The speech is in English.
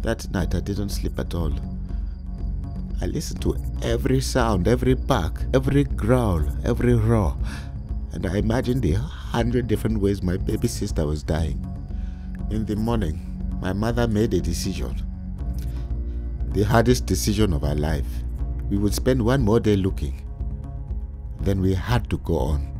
That night I didn't sleep at all. I listened to every sound, every bark, every growl, every roar, and I imagined the 100 different ways my baby sister was dying. In the morning, my mother made a decision. The hardest decision of our life. We would spend one more day looking. Then we had to go on.